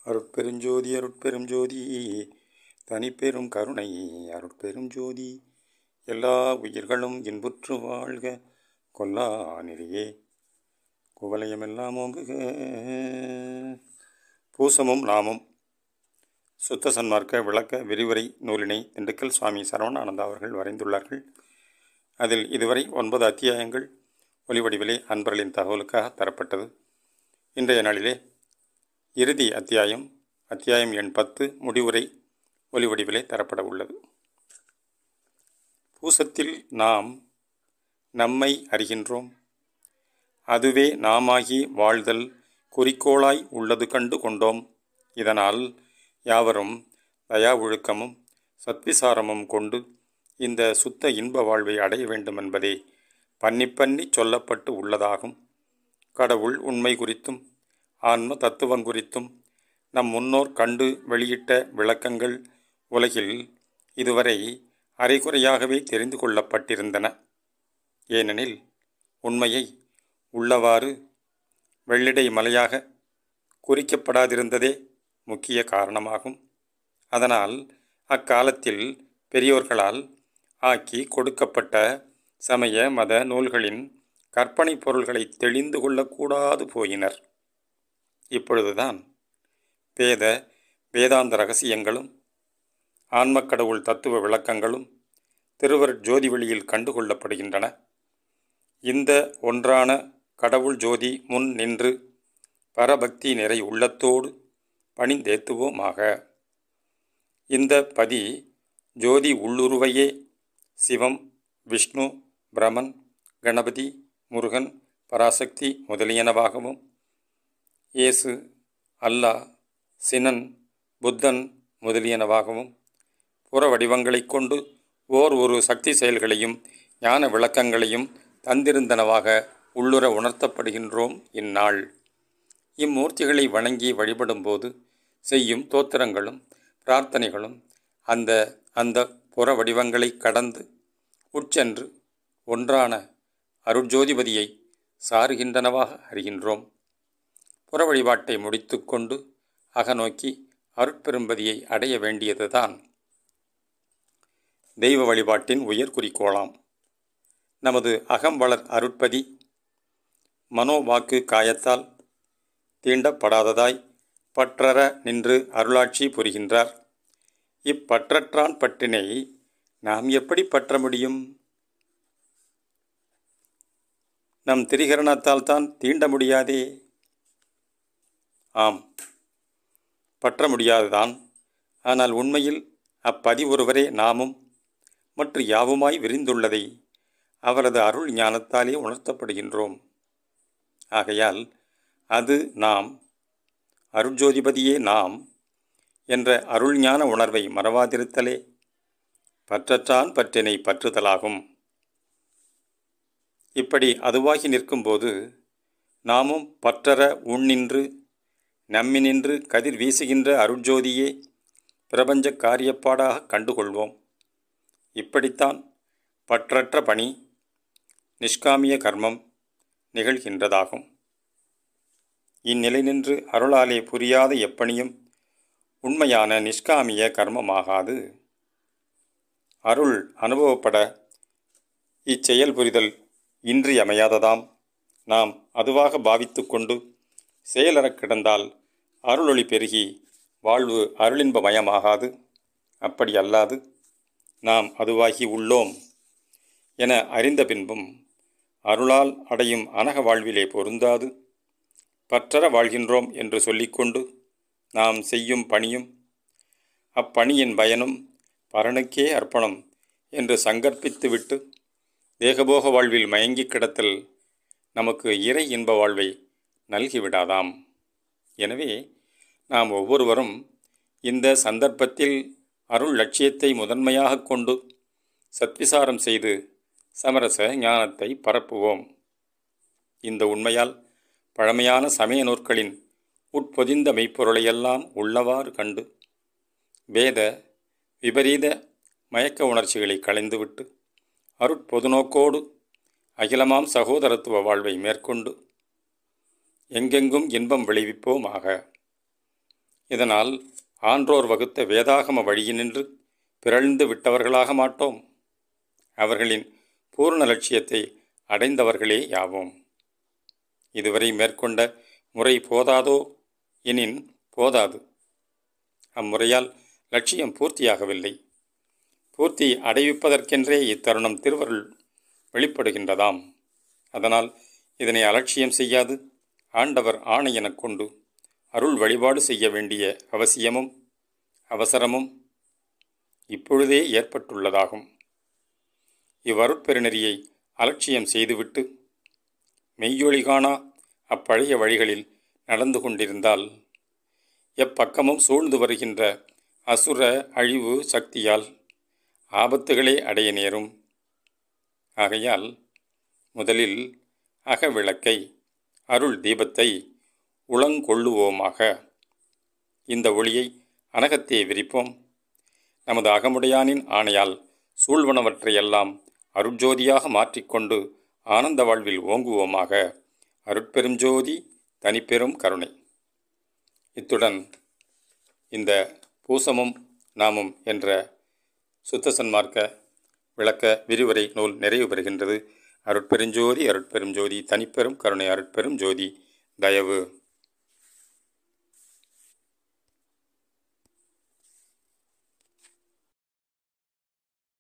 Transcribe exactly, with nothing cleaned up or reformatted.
அருட்பெருஞ்சோதி அருட்பெரும் ஜோதி தனிப்பெரும் கருணை அருட்பெரும் ஜோதி எல்லா உயிர்களும் இன்புற்று வாழ்க கொல்லா நெறியே குவலயமெல்லாம் ஓங்குக. பூசமும் நாமும் சுத்த சன்மார்க்க விளக்க விரிவுரை நூலினை திண்டுக்கல் சுவாமி சரவண அவர்கள் வரைந்துள்ளார்கள். அதில் இதுவரை ஒன்பது அத்தியாயங்கள் ஒலிவடிவிலே அன்பர்களின் தகவலுக்காக தரப்பட்டது. இன்றைய நாளிலே இறுதி அத்தியாயம் அத்தியாயம் எண் பத்து முடிவுரை ஒலிவடிவிலே தரப்பட உள்ளது. பூசத்தில் நாம் நம்மை அறிகின்றோம். அதுவே நாமாகி வாழ்தல் குறிக்கோளாய் உள்ளது கண்டு கொண்டோம். இதனால் யாவரும் தயா ஒழுக்கமும் சத்விசாரமும் கொண்டு இந்த சுத்த இன்ப வாழ்வை அடைய வேண்டும் என்பதே பண்ணி பண்ணி சொல்லப்பட்டு உள்ளதாகும். கடவுள் உண்மை குறித்தும் ஆன்ம தத்துவம் குறித்தும் நம் முன்னோர் கண்டு வெளியிட்ட விளக்கங்கள் உலகில் இதுவரை அரைகுறையாகவே தெரிந்து கொள்ளப்பட்டிருந்தன. ஏனெனில் உண்மையை உள்ளவாறு வெள்ளிடை மலையாக குறிக்கப்படாதிருந்ததே முக்கிய காரணமாகும். அதனால் அக்காலத்தில் பெரியோர்களால் ஆக்கி கொடுக்கப்பட்ட சமய மத நூல்களின் கற்பனை பொருள்களை தெளிந்து கொள்ளக்கூடாது போயினர். இப்பொழுதுதான் வேத வேதாந்த ரகசியங்களும் ஆன்மக்கடவுள் தத்துவ விளக்கங்களும் திருவர் ஜோதி வெளியில் கண்டுகொள்ளப்படுகின்றன. இந்த ஒன்றான கடவுள் ஜோதி முன் நின்று பரபக்தி நிறை உள்ளத்தோடு பணிந்தேத்துவோமாக. இந்த பதி ஜோதி உள்ளுருவையே சிவம், விஷ்ணு, பிரமன், கணபதி, முருகன், பராசக்தி முதலியனவாகவும், இயேசு, அல்லாஹ், சினன், புத்தன் முதலியனவாகவும் புற வடிவங்களைக் கொண்டு ஓர் ஒரு சக்தி செயல்களையும் ஞான விளக்கங்களையும் தந்திருந்தனவாக உள்ளுர உணர்த்தப்படுகின்றோம். இந்நாள் இம்மூர்த்திகளை வணங்கி வழிபடும்போது செய்யும் தோத்திரங்களும் பிரார்த்தனைகளும் அந்த அந்த புற வடிவங்களை கடந்து உட்சென்று ஒன்றான அருட்ஜோதிபதியை சாருகின்றனவாக அறிகின்றோம். புற வழிபாட்டை முடித்து கொண்டு அகநோக்கி அருட்பெரும்பதியை அடைய வேண்டியதுதான் தெய்வ வழிபாட்டின் உயர் குறிக்கோளாம். நமது அகம்வளர் அருட்பதி மனோவாக்கு காயத்தால் தீண்டப்படாததாய் பற்றற நின்று அருளாட்சி புரிகின்றார். இப்பற்றற்றான் பற்றினை நாம் எப்படி பற்ற முடியும்? நம் திரிகரணத்தால் தான் தீண்ட முடியாதே. ஆம், பற்ற முடியாதுதான். ஆனால் உண்மையில் அப்பதி ஒருவரே நாமும் மற்ற யாவுமாய் விரிந்துள்ளதை அவரது அருள் ஞானத்தாலே உணர்த்தப்படுகின்றோம். ஆகையால் அது நாம், அருட்ஜோதிபதியே நாம் என்ற அருள் ஞான உணர்வை மறவாதிருத்தலே பற்றற்றான் பற்றினை பற்றுதலாகும். இப்படி அதுவாகி நிற்கும்போது நாமும் பற்றற உண்ணின்று நம்மினின்று கதிர் வீசுகின்ற அருட்ஜோதியே பிரபஞ்ச காரியப்பாடாக கண்டுகொள்வோம். இப்படித்தான் பற்றற்ற பணி நிஷ்காமிய கர்மம் நிகழ்கின்றதாகும். இந்நிலை நின்று அருளாலே புரியாத எப்பணியும் உண்மையான நிஷ்காமிய கர்மமாகாது. அருள் அனுபவப்பட இச்செயல் புரிதல் இன்றியமையாததாம். நாம் அதுவாக பாவித்து கொண்டு செயலற கிடந்தால் அருளொளி பெருகி வாழ்வு அருளின்பமயமாகாது. அப்படி அல்லாது நாம் அதுவாகி உள்ளோம் என அறிந்த பின்பும் அருளால் அடையும் அனக வாழ்விலே பொருந்தாது. பற்றற வாழ்கின்றோம் என்று சொல்லிக்கொண்டு நாம் செய்யும் பணியும் அப்பணியின் பயனும் பரனுக்கே அர்ப்பணம் என்று சங்கற்பித்துவிட்டு தேகபோக வாழ்வில் மயங்கி கிடத்தல் நமக்கு இறை இன்ப வாழ்வை நல்கிவிடாதாம். எனவே நாம் ஒவ்வொருவரும் இந்த சந்தர்ப்பத்தில் அருள் லட்சியத்தை முதன்மையாக கொண்டு சத்விசாரம் செய்து சமரச ஞானத்தை பரப்புவோம். இந்த உண்மையால் பழமையான சமய நூற்களின் உட்பொதிந்த மெய்ப்பொருளையெல்லாம் உள்ளவாறு கண்டு வேத விபரீத மயக்க உணர்ச்சிகளை களைந்துவிட்டு அருட்பொதுநோக்கோடு அகிலமாம் சகோதரத்துவ வாழ்வை மேற்கொண்டு எங்கெங்கும் இன்பம் விளைவிப்போமாக. இதனால் ஆன்றோர் வகுத்த வேதாகம வழியினின்று பிறழ்ந்து விட்டவர்களாக மாட்டோம். அவர்களின் பூர்ண லட்சியத்தை அடைந்தவர்களே யாவோம். இதுவரை மேற்கொண்ட முறை போதாதோ எனின் போதாது. அம்முறையால் லட்சியம் பூர்த்தியாகவில்லை. பூர்த்தி அடைவிப்பதற்கென்றே இத்தருணம் திருவருள் வெளிப்படுகின்றதாம். அதனால் இதனை அலட்சியம் செய்யாது ஆண்டவர் ஆணை எனக் கொண்டு அருள் வழிபாடு செய்ய வேண்டிய அவசியமும் அவசரமும் இப்பொழுதே ஏற்பட்டுள்ளதாகும். இவ்வருட்பெருநெறியை அலட்சியம் செய்துவிட்டு மெய்யொளி காணா அப்பழைய வழிகளில் நடந்து கொண்டிருந்தால் எப்பக்கமும் சூழ்ந்து வருகின்ற அசுர அழிவு சக்தியால் ஆபத்துகளே அடைய நேரும். ஆகையால் முதலில் அகவிளக்கை அருள் தீபத்தை உளங்கொள்ளுவோமாக. இந்த ஒளியை அனகத்தே விரிப்போம். நமது அகமுடையானின் ஆணையால் சூழ்வனவற்றையெல்லாம் அருட்ஜோதியாக மாற்றிக்கொண்டு ஆனந்த வாழ்வில் ஓங்குவோமாக. அருட்பெரும் ஜோதி தனிப்பெரும் கருணை. இத்துடன் இந்த பூசமும் நாமும் என்ற சுத்த சன்மார்க்க விளக்க விரிவுரை நூல் நிறைவு பெறுகின்றது. அருட்பெருஞ்சோதி அருட்பெரும் ஜோதி தனிப்பெரும் கருணை அருட்பெரும் ஜோதி தயவு.